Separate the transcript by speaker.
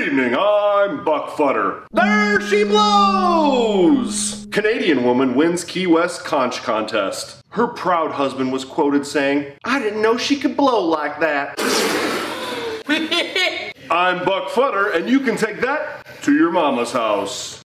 Speaker 1: evening, I'm Buck Futter. There she blows! Canadian woman wins Key West conch contest. Her proud husband was quoted saying, "I didn't know she could blow like that." I'm Buck Futter, and you can take that to your mama's house.